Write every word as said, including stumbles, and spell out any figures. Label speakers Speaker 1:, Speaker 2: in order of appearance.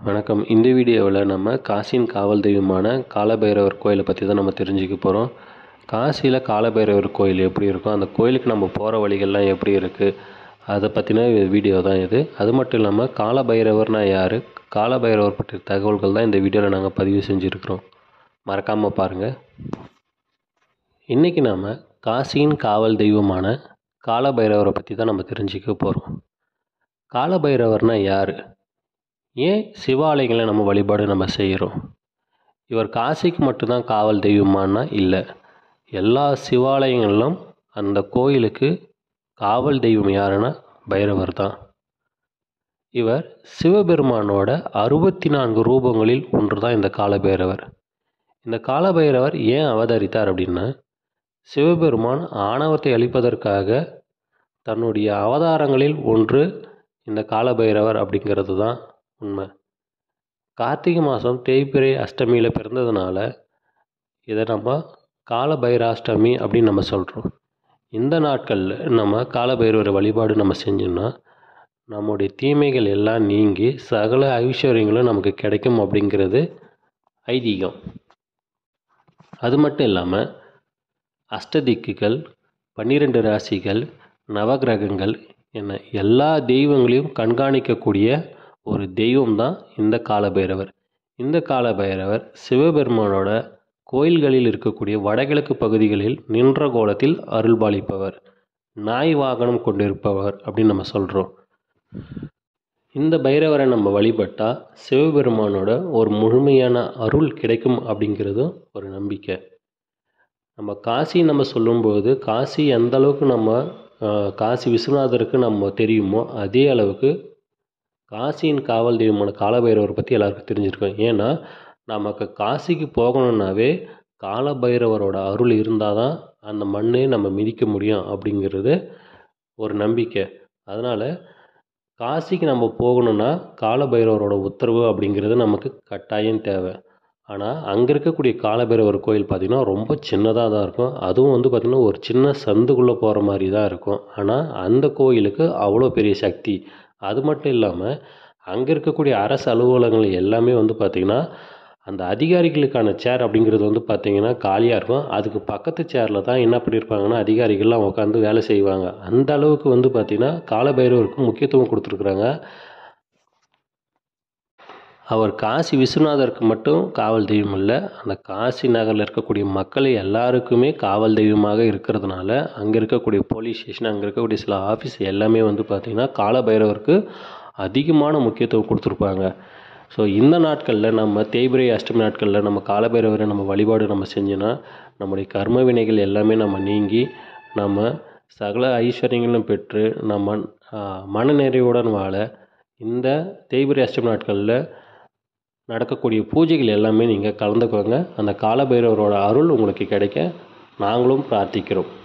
Speaker 1: வணக்கம். இந்த வீடியோவில் நம்ம காசியின் காவல் தெய்வமான காலபைரவர் கோயிலை பற்றி தான் நம்ம தெரிஞ்சுக்க போகிறோம். காசியில் காலபைரவர் கோயில் எப்படி இருக்கும், அந்த கோயிலுக்கு நம்ம போகிற வழிகள்லாம் எப்படி இருக்குது, அதை பற்றின வீடியோ தான் இது. அது மட்டும் இல்லாமல் காலபைரவர்னால் யார், காலபைரவர் பற்றிய தகவல்கள் தான் இந்த வீடியோவில் நாங்கள் பதிவு செஞ்சுருக்கிறோம். மறக்காமல் பாருங்கள். இன்றைக்கி நாம் காசியின் காவல் தெய்வமான காலபைரவரை பற்றி தான் நம்ம தெரிஞ்சுக்க போகிறோம். காலபைரவர்னால் யார், ஏன் சிவாலயங்களை நம்ம வழிபாடு நம்ம செய்கிறோம், இவர் காசிக்கு மட்டும்தான் காவல் தெய்வமானா இல்லை, எல்லா சிவாலயங்களிலும் அந்த கோயிலுக்கு காவல் தெய்வம் யாருன்னா பைரவர் தான். இவர் சிவபெருமானோட அறுபத்தி நான்கு ரூபங்களில் ஒன்று தான் இந்த காலபைரவர். இந்த காலபைரவர் ஏன் அவதரித்தார் அப்படின்னா, சிவபெருமான் ஆணவத்தை அழிப்பதற்காக தன்னுடைய அவதாரங்களில் ஒன்று இந்த காலபைரவர் அப்படிங்கிறது தான் உண்மை. கார்த்திகை மாதம் தேய்பிறை அஷ்டமியில் பிறந்ததுனால இதை நம்ம காலபைராஷ்டமி அப்படின்னு நம்ம சொல்கிறோம். இந்த நாட்களில் நம்ம காலபைரவரை வழிபாடு நம்ம செஞ்சோம்னா நம்முடைய தீமைகள் எல்லாம் நீங்கி சகல ஐஸ்வர்யங்களும் நமக்கு கிடைக்கும் அப்படிங்கிறது ஐதீகம். அது மட்டும் இல்லாமல் அஷ்டதிக்குகள், பன்னிரெண்டு ராசிகள், நவகிரகங்கள் என எல்லா தெய்வங்களையும் கண்காணிக்கக்கூடிய ஒரு தெய்வம் தான் இந்த காலபைரவர். இந்த காலபைரவர் சிவபெருமானோட கோயில்களில் இருக்கக்கூடிய வடகிழக்கு பகுதிகளில் நின்ற கோலத்தில் அருள்பாலிப்பவர், நாய் வாகனம் கொண்டிருப்பவர் அப்படின்னு நம்ம சொல்கிறோம். இந்த பைரவரை நம்ம வழிபட்டால் சிவபெருமானோட ஒரு முழுமையான அருள் கிடைக்கும் அப்படிங்கிறதும் ஒரு நம்பிக்கை. நம்ம காசி நம்ம சொல்லும்போது காசி எந்த அளவுக்கு நம்ம காசி விஸ்வநாதருக்கு நம்ம தெரியுமோ அதே அளவுக்கு காசியின் காவல் தெய்வமான காலபைரவரை பற்றி எல்லாருக்கும் தெரிஞ்சிருக்கோம். ஏன்னா நமக்கு காசிக்கு போகணுன்னாவே காலபைரவரோட அருள் இருந்தால் தான் அந்த மண்ணை நம்ம மிதிக்க முடியும் அப்படிங்கிறது ஒரு நம்பிக்கை. அதனால் காசிக்கு நம்ம போகணுன்னா காலபைரவரோட உத்தரவு அப்படிங்கிறது நமக்கு கட்டாயம் தேவை. ஆனால் அங்கே இருக்கக்கூடிய காலபைரவர் கோயில் பார்த்திங்கன்னா ரொம்ப சின்னதாக தான் இருக்கும். அதுவும் வந்து பார்த்திங்கன்னா ஒரு சின்ன சந்துக்குள்ளே போகிற மாதிரி தான் இருக்கும். ஆனால் அந்த கோயிலுக்கு அவ்வளோ பெரிய சக்தி. அது மட்டும் இல்லாமல் அங்கே இருக்கக்கூடிய அரசு அலுவலகங்கள் எல்லாமே வந்து பார்த்திங்கன்னா அந்த அதிகாரிகளுக்கான சேர் அப்படிங்கிறது வந்து பார்த்திங்கன்னா காலியாக இருக்கும். அதுக்கு பக்கத்து சேரில் தான் என்ன பண்ணியிருப்பாங்கன்னா அதிகாரிகள்லாம் உட்காந்து வேலை செய்வாங்க. அந்த அளவுக்கு வந்து பார்த்திங்கன்னா காலபைரவருக்கு முக்கியத்துவம் கொடுத்துருக்குறாங்க. அவர் காசி விஸ்வநாதருக்கு மட்டும் காவல் தெய்வம் இல்லை, அந்த காசி நகரில் இருக்கக்கூடிய மக்கள் எல்லாருக்குமே காவல் தெய்வமாக இருக்கிறதுனால அங்கே இருக்கக்கூடிய போலீஸ் ஸ்டேஷன், அங்கே இருக்கக்கூடிய சில ஆஃபீஸ் எல்லாமே வந்து பார்த்திங்கன்னா காலபைரவருக்கு அதிகமான முக்கியத்துவம் கொடுத்துருப்பாங்க. ஸோ இந்த நாட்களில் நம்ம தேய்பிறை அஷ்டமி நாட்களில் நம்ம காலபைரவரை நம்ம வழிபாடு நம்ம செஞ்சோன்னா நம்முடைய கர்ம வினைகள் எல்லாமே நம்ம நீங்கி நம்ம சகல ஐஸ்வர்யங்களும் பெற்று நம்ம மனநிறைவுடன் வாழ இந்த தேய்பிறை அஷ்டமி நாட்களில் நடக்கக்கூடிய பூஜைகள் எல்லாமே நீங்கள் கலந்துக்கோங்க. அந்த காலபைரவரோட அருள் உங்களுக்கு கிடைக்க நாங்களும் பிரார்த்திக்கிறோம்.